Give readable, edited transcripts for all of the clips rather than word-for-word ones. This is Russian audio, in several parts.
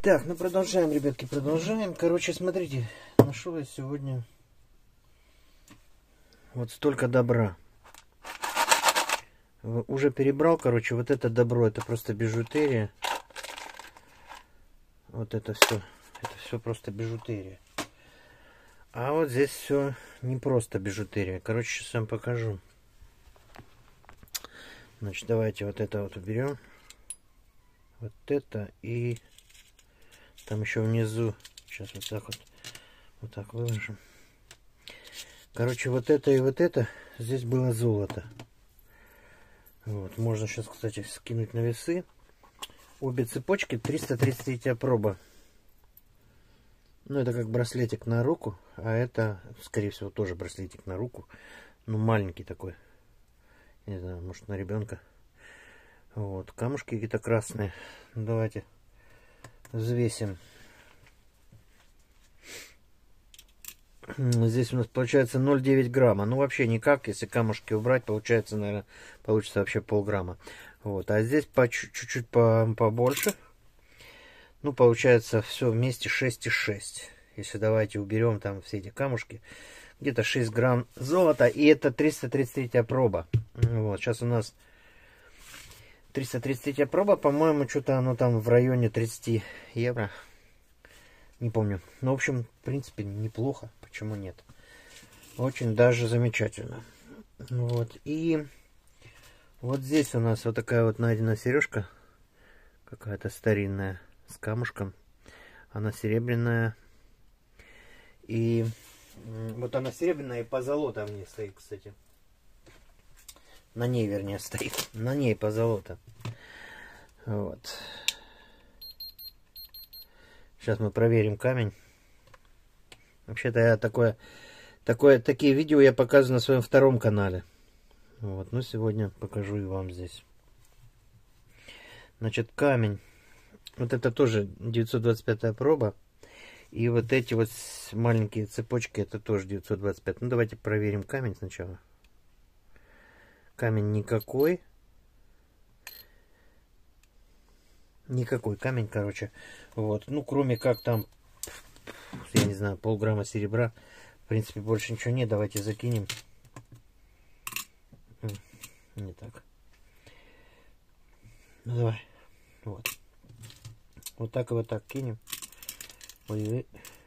Так, ну продолжаем, ребятки, продолжаем. Короче, смотрите, нашел я сегодня вот столько добра. Уже перебрал, короче, вот это добро, это просто бижутерия. Вот это все просто бижутерия. А вот здесь все не просто бижутерия. Короче, сейчас вам покажу. Значит, давайте вот это вот уберем. Вот это и там еще внизу. Сейчас вот так выложим. Короче, вот это и вот это. Здесь было золото. Вот. Можно сейчас, кстати, скинуть на весы. Обе цепочки 333 проба. Ну, это как браслетик на руку. А это, скорее всего, тоже браслетик на руку. Ну, маленький такой. Я не знаю, может, на ребенка. Вот. Камушки какие-то красные. Давайте взвесим. Здесь у нас получается 0,9 грамма. Ну, вообще никак. Если камушки убрать, получается, наверное, получится вообще полграмма. Вот. А здесь чуть-чуть побольше. Ну, получается, все вместе 6,6. Если давайте уберем там все эти камушки. Где-то 6 грамм золота. И это 333 проба. Вот. Сейчас у нас 333 проба. По-моему, что-то оно там в районе 30 евро. Не помню. Ну, в общем, в принципе, неплохо. Почему нет? Очень даже замечательно. Вот. И вот здесь у нас вот такая вот найдена сережка. Какая-то старинная. С камушком. Она серебряная. И вот она серебряная и позолота в ней стоит, кстати. На ней, вернее, стоит. На ней позолота. Вот. Сейчас мы проверим камень. Вообще-то я такие видео я показываю на своем втором канале. Вот, ну сегодня покажу и вам здесь. Значит, камень. Вот это тоже 925 проба. И вот эти вот маленькие цепочки, это тоже 925. Ну, давайте проверим камень сначала. Камень никакой. Никакой камень, короче. Вот. Ну, кроме как там, я не знаю, полграмма серебра. В принципе, больше ничего нет. Давайте закинем. Не так. Ну, давай. Вот. Вот так и вот так кинем. Ой-ой.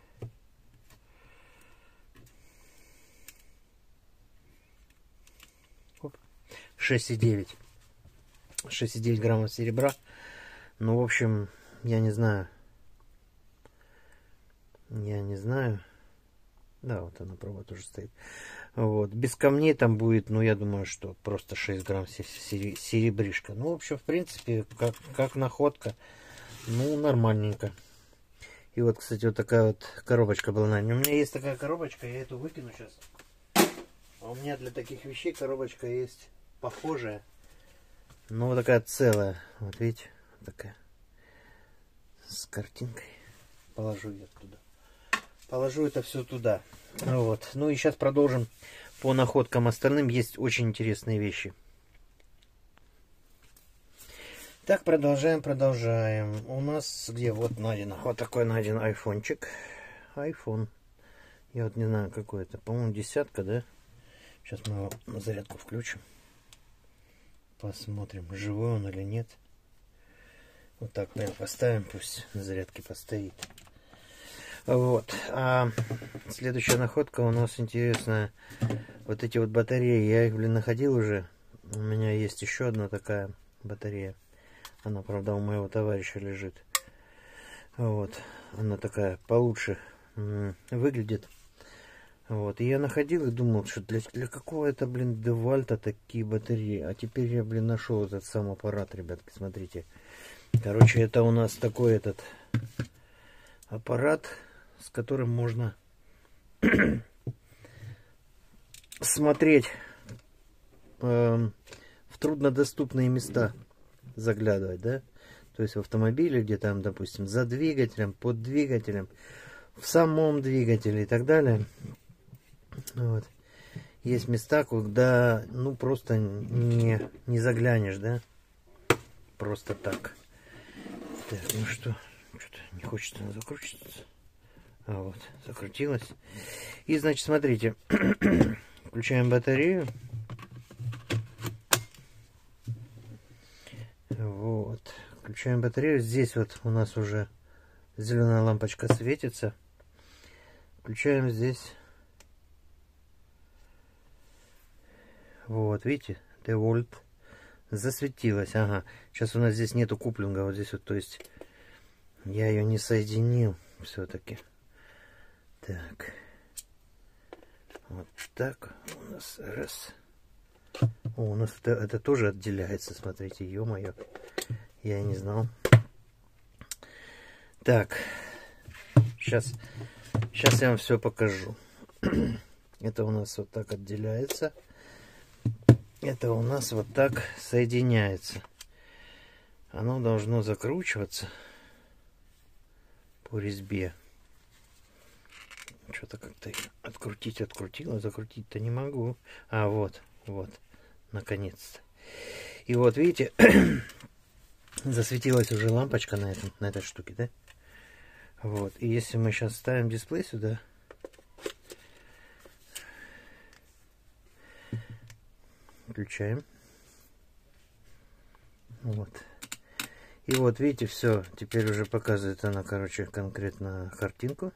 Оп. 6,9. 6,9 граммов серебра. Ну, в общем, я не знаю. Я не знаю. Да, вот она проба тоже стоит. Вот. Без камней там будет, ну, я думаю, что просто 6 грамм серебришка. Ну, в общем, в принципе, как находка. Ну, нормальненько. И вот, кстати, вот такая вот коробочка была на ней. У меня есть такая коробочка, я эту выкину сейчас. А у меня для таких вещей коробочка есть похожая. Но вот такая целая. Вот видите, такая. С картинкой. Положу ее туда. Положу это все туда. Вот. Ну и сейчас продолжим по находкам остальным. Есть очень интересные вещи. Так, продолжаем. У нас где вот найдено. Вот такой найден айфончик. Айфон. Я вот не знаю, какой это. По-моему, 10, да? Сейчас мы его на зарядку включим. Посмотрим, живой он или нет. Вот так, наверное, поставим. Пусть на зарядке постоит. Вот. А следующая находка у нас интересная. Вот эти вот батареи. Я их, блин, находил уже. У меня есть еще одна такая батарея. Она, правда, у моего товарища лежит. Вот. Она такая получше выглядит. Вот. И я находил и думал, что для какого это, блин, Девальта такие батареи. А теперь я, блин, нашел этот сам аппарат, ребятки, смотрите. Короче, это у нас такой этот аппарат, с которым можно смотреть в труднодоступные места. Заглядывать, да, то есть в автомобиле, где там, допустим, за двигателем, под двигателем, в самом двигателе и так далее. Вот. Есть места, куда, ну, просто не заглянешь, да, просто так. Так, ну что-то Не хочет она закручиваться. А вот, закрутилась. И, значит, смотрите. Включаем батарею. Вот. Включаем батарею. Здесь вот у нас уже зеленая лампочка светится. Включаем здесь. Вот, видите? Девольт. Засветилась. Ага. Сейчас у нас здесь нету куплинга. Вот здесь вот, то есть я ее не соединил все-таки. Так. Вот так у нас раз. О, у нас это тоже отделяется. Смотрите, ё-моё. Я и не знал. Так. Сейчас я вам все покажу. Это у нас вот так отделяется. Это у нас вот так соединяется. Оно должно закручиваться по резьбе. Что-то как-то открутила, закрутить-то не могу. А, вот, наконец-то. И вот, видите, засветилась уже лампочка на этой штуке, да? Вот, и если мы сейчас ставим дисплей сюда, включаем. Вот. И вот, видите, все, теперь уже показывает она, короче, конкретно картинку.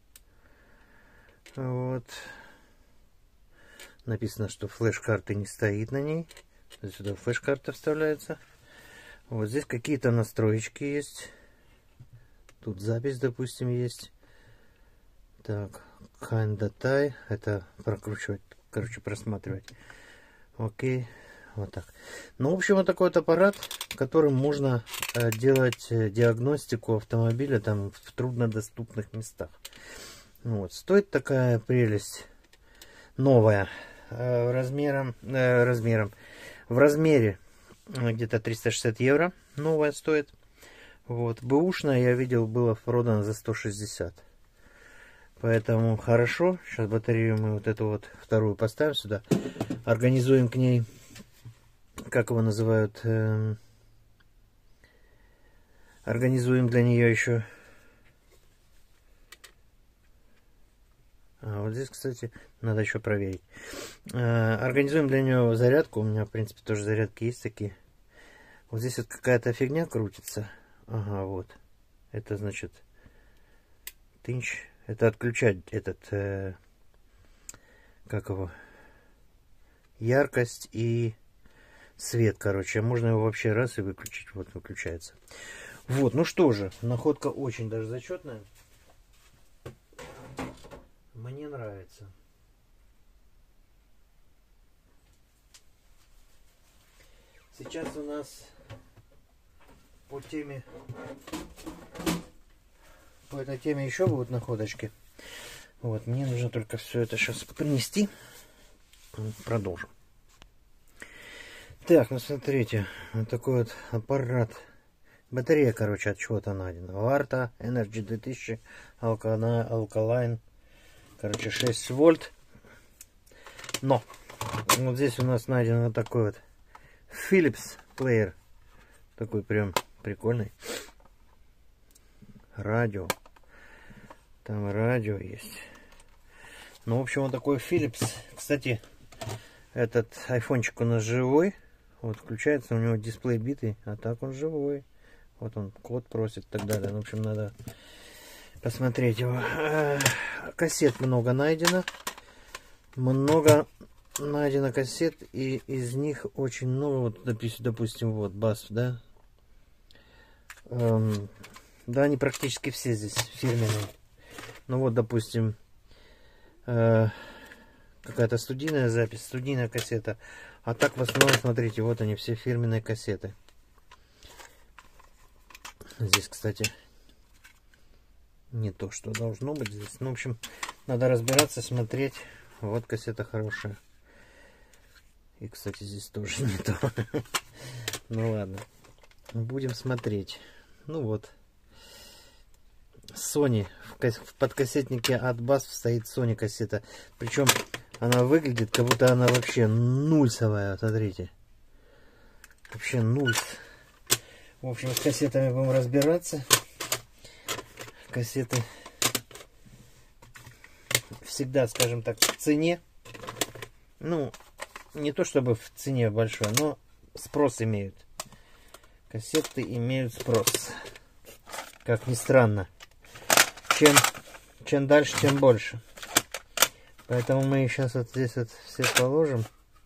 Вот. Написано, что флеш-карты не стоит на ней. Сюда флеш-карта вставляется. Вот здесь какие-то настроечки есть. Тут запись, допустим, есть. Так, kind-датай. Это прокручивать, короче, просматривать. Окей. Вот так. Ну, в общем, вот такой вот аппарат, которым можно делать диагностику автомобиля там в труднодоступных местах. Вот. Стоит такая прелесть новая в размере где-то 360 евро новая стоит. Вот. Бэушная, я видел, было продано за 160. Поэтому хорошо. Сейчас батарею мы вот эту вот вторую поставим сюда. Организуем к ней, как его называют, организуем для нее еще. А вот здесь, кстати, надо еще проверить. Организуем для нее зарядку. У меня, в принципе, тоже зарядки есть такие. Вот здесь вот какая-то фигня крутится. Ага, вот. Это значит тынч. Это отключать этот, как его, яркость и свет, короче. Можно его вообще раз и выключить. Вот, выключается. Вот, ну что же, находка очень даже зачетная. Мне нравится. Сейчас у нас по этой теме еще будут находочки. Вот, мне нужно только все это сейчас принести. Продолжим. Так, ну смотрите, вот такой вот аппарат. Батарея, короче, от чего-то найдена. Varta Energy 2000 Alkaline. Короче, 6 вольт. Но вот здесь у нас найден вот такой вот Philips плеер. Такой прям прикольный. Радио. Там радио есть. Ну, в общем, вот такой Philips. Кстати, этот айфончик у нас живой. Вот включается, у него дисплей битый, а так он живой. Вот он код просит и так далее. Ну, в общем, надо посмотреть его. Кассет много найдено. Много найдено кассет. И из них очень много. Вот, допустим, вот бас, да. Да, они практически все здесь фирменные. Ну вот, допустим, какая-то студийная запись, студийная кассета. А так в основном, смотрите, вот они все фирменные кассеты. Здесь, кстати, не то, что должно быть здесь. Ну, в общем, надо разбираться, смотреть. Вот кассета хорошая. И, кстати, здесь тоже не то. Ну ладно. Будем смотреть. Ну вот. Sony. В подкассетнике от Bass стоит Sony кассета. Причем она выглядит, как будто она вообще нульсовая. Смотрите. Вообще нульс. В общем, с кассетами будем разбираться. кассеты всегда, скажем так, в цене. Ну, не то чтобы в цене большой, но спрос имеют. Кассеты имеют спрос. Как ни странно. Чем дальше, тем больше. Поэтому мы их сейчас вот здесь вот все положим.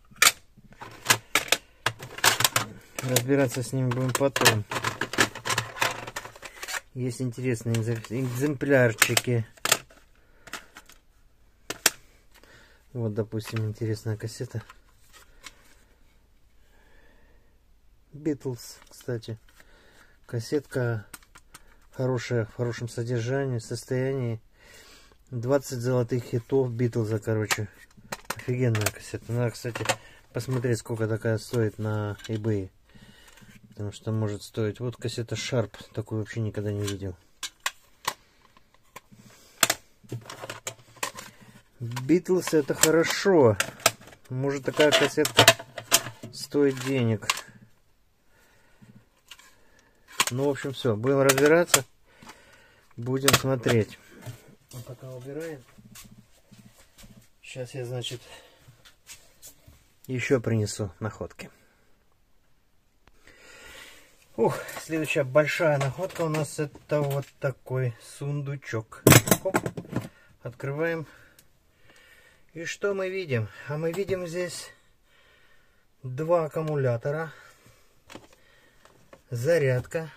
Разбираться с ними будем потом. Есть интересные экземплярчики. Вот, допустим, интересная кассета. Beatles, кстати. Кассетка хорошая, в хорошем содержании, состоянии. 20 золотых хитов Битлза, короче. Офигенная кассета. Надо, кстати, посмотреть, сколько такая стоит на eBay. Потому что может стоить. Вот кассета Sharp. Такую вообще никогда не видел. Битлз это хорошо. Может такая кассетка стоит денег. Ну, в общем, все. Будем разбираться. Будем смотреть. Пока убираем. Сейчас я, значит, еще принесу находки. Ух, следующая большая находка у нас это вот такой сундучок. Оп. Открываем. И что мы видим? А мы видим здесь два аккумулятора. Зарядка.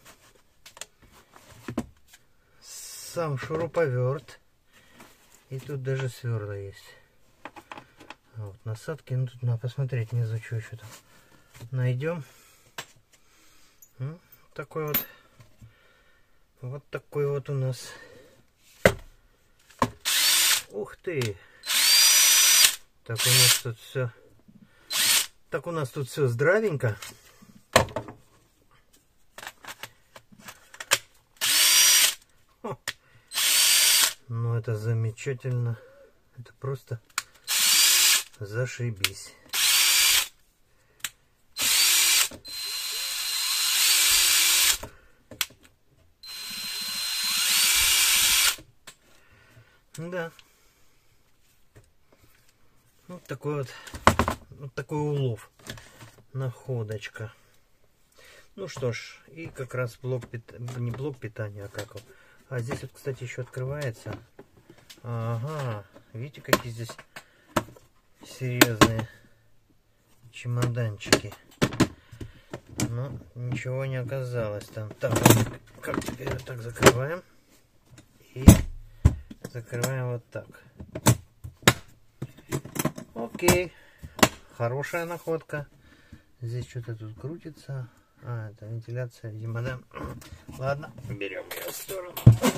Сам шуруповерт. И тут даже сверла есть. А вот насадки. Ну, тут надо посмотреть внизу, что еще там найдем. Такой вот. Вот такой вот у нас. Ух ты! Так у нас тут все. Так у нас тут все здравенько. Ну это замечательно. Это просто зашибись. Да. Вот такой улов. Находочка. Ну что ж, и как раз не блок питания, а как его. А здесь вот, кстати, еще открывается. Ага, видите, какие здесь серьезные чемоданчики. Но ничего не оказалось там. Так, как теперь вот так закрываем. И закрываем вот так. Окей. Хорошая находка. Здесь что-то тут крутится. А, это вентиляция, видимо, да. Ладно, берем ее в сторону.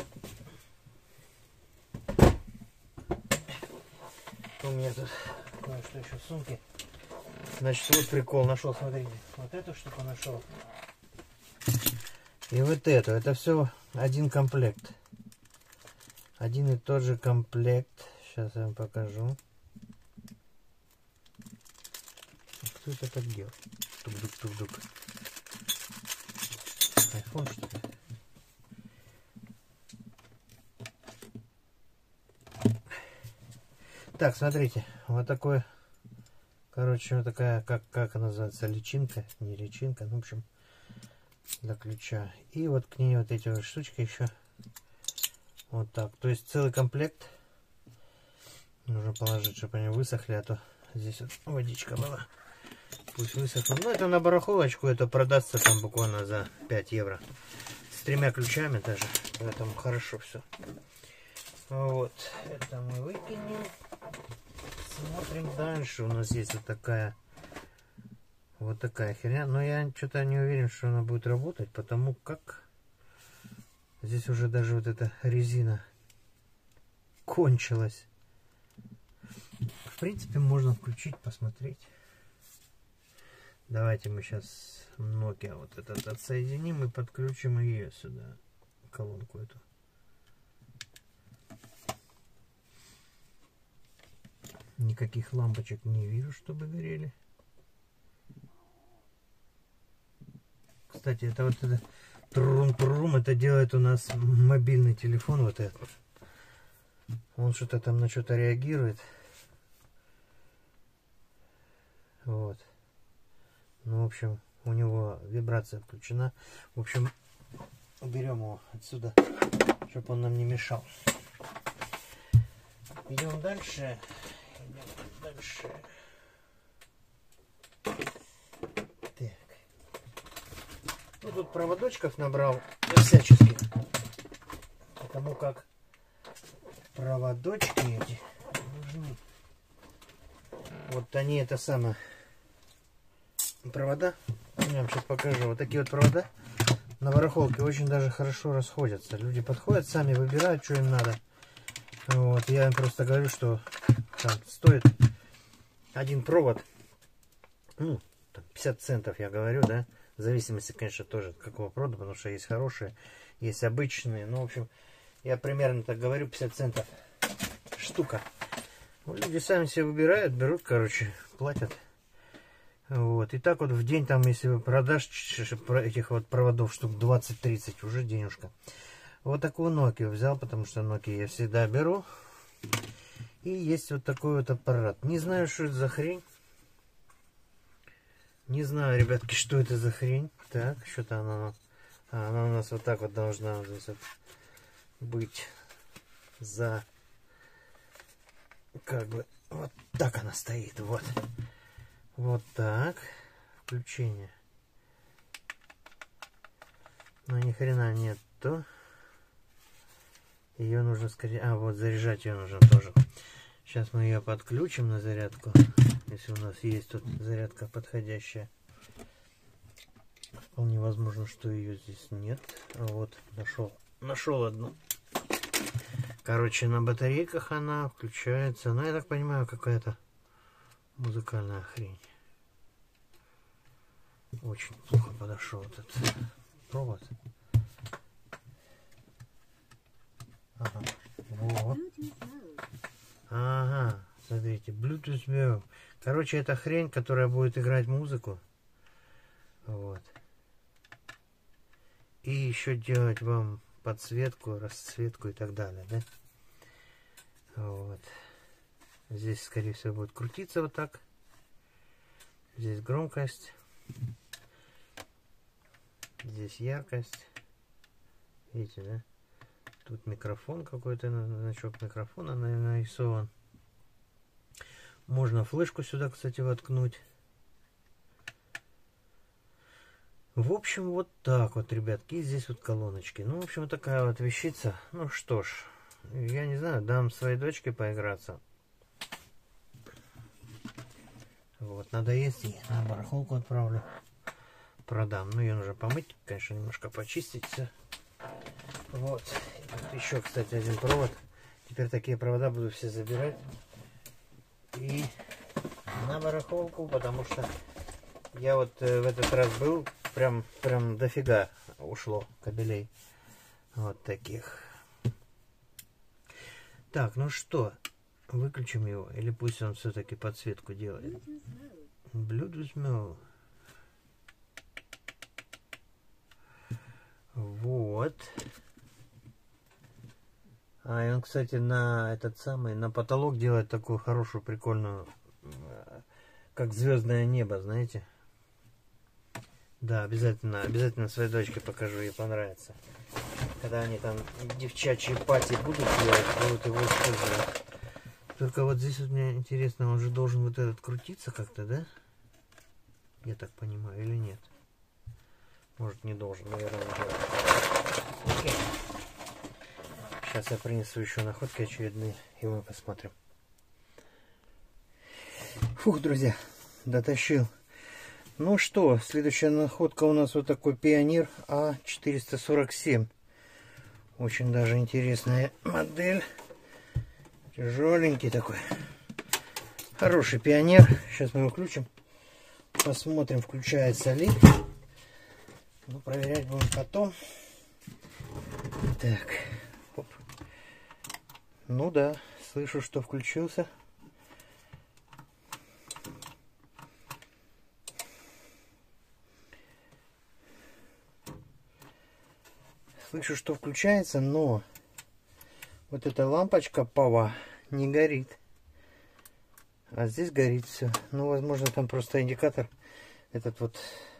У меня тут кое-что еще в сумке. Значит, вот прикол нашел, смотрите. Вот эту штуку нашел. И вот эту. Это все один комплект. Один и тот же комплект. Сейчас я вам покажу. Кто это так делал? Тук-дук-тук-дук. Айфон, что ли? Так, смотрите. Вот такой. Короче, вот такая, как она называется, личинка. Не личинка, ну, в общем, для ключа. И вот к ней вот эти вот штучки еще. Вот так. То есть целый комплект. Нужно положить, чтобы они высохли, а то здесь вот водичка была. Пусть высохнут. Ну, это на барахолочку, это продастся там буквально за 5 евро. С 3 ключами даже. Поэтому хорошо все. Вот. Это мы выкинем. Смотрим дальше. У нас есть вот такая херня. Но я что-то не уверен, что она будет работать, потому как здесь уже даже вот эта резина кончилась. В принципе, можно включить, посмотреть. Давайте мы сейчас Nokia вот этот отсоединим и подключим ее сюда, колонку эту. Никаких лампочек не вижу, чтобы горели. Кстати, это вот это Трум-трум, это делает у нас мобильный телефон вот этот. Он что-то там на что-то реагирует. Вот. Ну, в общем, у него вибрация включена. В общем, уберем его отсюда, чтобы он нам не мешал. Идем дальше. Так. Ну, тут проводочков набрал всяческих. Потому как проводочки эти нужны. Вот они, это самое, провода. Я вам сейчас покажу. Вот такие вот провода на барахолке очень даже хорошо расходятся. Люди подходят, сами выбирают, что им надо. Вот, я им просто говорю, что там стоит один провод, ну, 50 центов, я говорю, да, в зависимости, конечно, тоже от какого провода, потому что есть хорошие, есть обычные, ну, в общем, я примерно так говорю, 50 центов штука. Ну, люди сами себе выбирают, берут, короче, платят. Вот, и так вот в день, там, если вы продашь этих вот проводов штук 20-30, уже денежка. Вот такую Nokia взял, потому что Nokia я всегда беру. И есть вот такой вот аппарат. Не знаю, что это за хрень. Не знаю, ребятки, что это за хрень. Так, что-то она у нас вот так вот должна вот здесь вот быть за... Как бы, вот так она стоит, вот. Вот так. Включение. Но ни хрена нету. Ее нужно скорее... А, вот заряжать ее нужно тоже. Сейчас мы ее подключим на зарядку. Если у нас есть тут зарядка подходящая. Вполне возможно, что ее здесь нет. А вот, нашел одну. Короче, на батарейках она включается. Ну, я так понимаю, какая-то музыкальная хрень. Очень плохо подошел этот провод. Ага. Вот. Ага, смотрите, Bluetooth Mode. Короче, это хрень, которая будет играть музыку. Вот. И еще делать вам подсветку, расцветку и так далее, да? Вот. Здесь, скорее всего, будет крутиться вот так. Здесь громкость. Здесь яркость. Видите, да? Тут микрофон какой-то, значок микрофона нарисован. Можно флешку сюда, кстати, воткнуть. В общем, вот так вот, ребятки. И здесь вот колоночки. Ну, в общем, вот такая вот вещица. Ну что ж, я не знаю, дам своей дочке поиграться. Вот, надо есть, и на барахолку отправлю. Продам. Ну, ее нужно помыть, конечно, немножко почистить все. Вот. Вот еще, кстати, один провод. Теперь такие провода буду все забирать. И на барахолку, потому что я вот в этот раз был, прям дофига ушло кабелей. Вот таких. Так, ну что, выключим его, или пусть он все-таки подсветку делает. Bluetooth Mode. Вот. А, и он, кстати, на этот самый, на потолок делает такую хорошую, прикольную, как звездное небо, знаете. Да, обязательно своей дочке покажу, ей понравится. Когда они там девчачьи пати будут делать, будут его использовать. Только вот здесь вот мне интересно, он же должен вот этот крутиться как-то, да? Я так понимаю, или нет? Может, не должен, наверное, не должен. Окей. Сейчас я принесу еще находки очередные, и мы посмотрим. Фух, друзья, дотащил. Ну что, следующая находка у нас вот такой Пионер А447. Очень даже интересная модель. Тяжеленький такой. Хороший Пионер. Сейчас мы его включим. Посмотрим, включается ли. Ну, проверять будем потом. Так. Оп. Ну да, слышу, что включился. Слышу, что включается, но вот эта лампочка ПАВА не горит. А здесь горит все. Ну, возможно, там просто индикатор этот вот,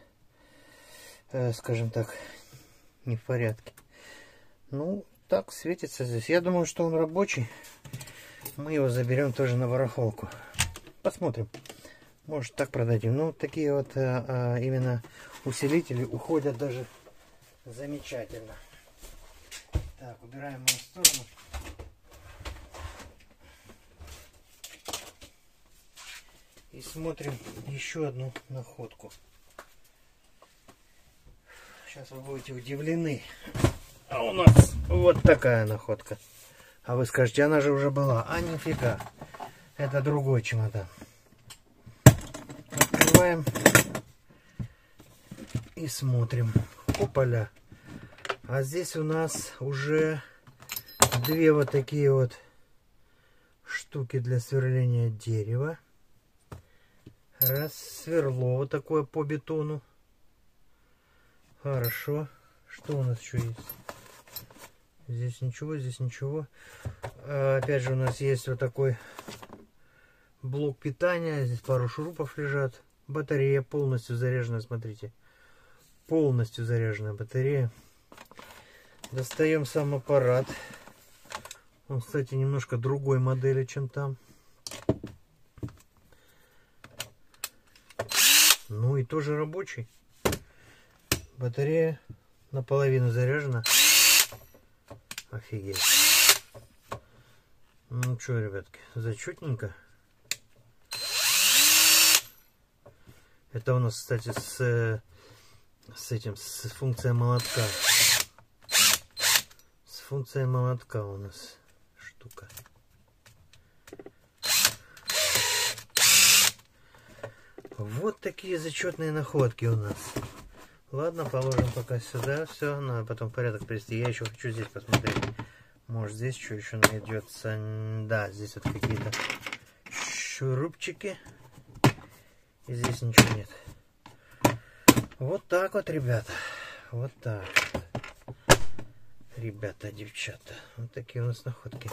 скажем так, не в порядке. Ну, так светится здесь. Я думаю, что он рабочий. Мы его заберем тоже на барахолку. Посмотрим. Может, так продадим. Ну, такие вот именно усилители уходят даже замечательно. Так, убираем его в сторону. И смотрим еще одну находку. Сейчас вы будете удивлены. А у нас вот такая находка. А вы скажете, она же уже была. А нифига. Это другой чемодан. Открываем и смотрим. Опаля. А здесь у нас уже две вот такие вот штуки для сверления дерева. Раз, сверло вот такое по бетону. Хорошо. Что у нас еще есть? Здесь ничего, здесь ничего. Опять же у нас есть вот такой блок питания. Здесь пару шурупов лежат. Батарея полностью заряжена, смотрите. Полностью заряженная батарея. Достаем сам аппарат. Он, кстати, немножко другой модели, чем там. Ну и тоже рабочий. Батарея наполовину заряжена. Офигеть. Ну что, ребятки, зачетненько. Это у нас, кстати, с функцией молотка. С функцией молотка у нас штука. Вот такие зачетные находки у нас. Ладно, положим пока сюда все, ну а потом в порядок привести. Я еще хочу здесь посмотреть. Может, здесь что еще найдется. Да, здесь вот какие-то шурупчики. И здесь ничего нет. Вот так вот, ребята. Вот так. Ребята, девчата. Вот такие у нас находки.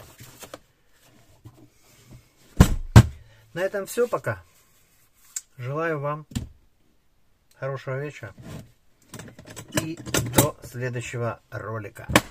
На этом все пока. Желаю вам хорошего вечера и до следующего ролика.